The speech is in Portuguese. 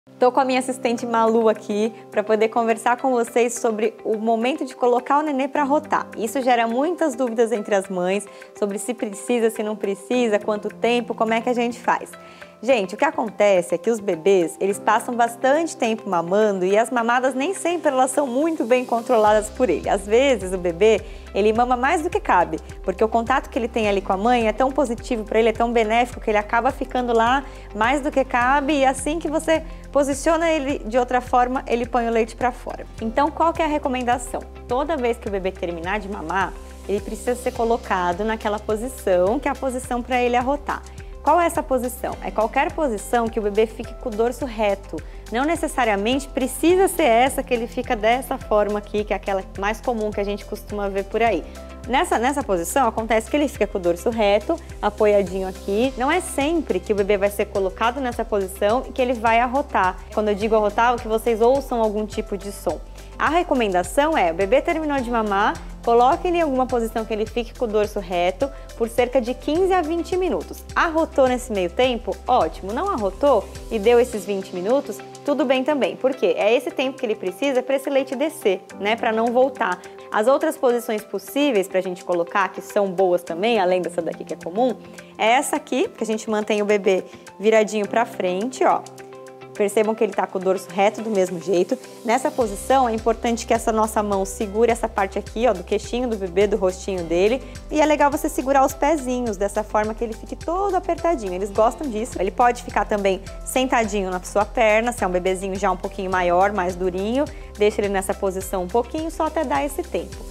Tô com a minha assistente Malu aqui para poder conversar com vocês sobre o momento de colocar o nenê para rotar. Isso gera muitas dúvidas entre as mães sobre se precisa, se não precisa, quanto tempo, como é que a gente faz. Gente, o que acontece é que os bebês, eles passam bastante tempo mamando e as mamadas nem sempre elas são muito bem controladas por ele. Às vezes o bebê, ele mama mais do que cabe, porque o contato que ele tem ali com a mãe é tão positivo para ele, é tão benéfico que ele acaba ficando lá mais do que cabe e assim que você posiciona ele de outra forma, ele põe o leite para fora. Então, qual que é a recomendação? Toda vez que o bebê terminar de mamar, ele precisa ser colocado naquela posição, que é a posição para ele arrotar. Qual é essa posição? É qualquer posição que o bebê fique com o dorso reto. Não necessariamente precisa ser essa que ele fica dessa forma aqui, que é aquela mais comum que a gente costuma ver por aí. Nessa posição, acontece que ele fica com o dorso reto, apoiadinho aqui. Não é sempre que o bebê vai ser colocado nessa posição e que ele vai arrotar. Quando eu digo arrotar, é que vocês ouçam algum tipo de som. A recomendação é, o bebê terminou de mamar, coloque ele em alguma posição que ele fique com o dorso reto por cerca de 15 a 20 minutos. Arrotou nesse meio tempo? Ótimo. Não arrotou e deu esses 20 minutos? Tudo bem também. Por quê? É esse tempo que ele precisa para esse leite descer, né? Para não voltar. As outras posições possíveis para a gente colocar, que são boas também, além dessa daqui que é comum, é essa aqui, que a gente mantém o bebê viradinho para frente, ó. Percebam que ele está com o dorso reto do mesmo jeito. Nessa posição é importante que essa nossa mão segure essa parte aqui, ó, do queixinho do bebê, do rostinho dele. E é legal você segurar os pezinhos dessa forma que ele fique todo apertadinho. Eles gostam disso. Ele pode ficar também sentadinho na sua perna, se é um bebezinho já um pouquinho maior, mais durinho. Deixa ele nessa posição um pouquinho, só até dar esse tempo.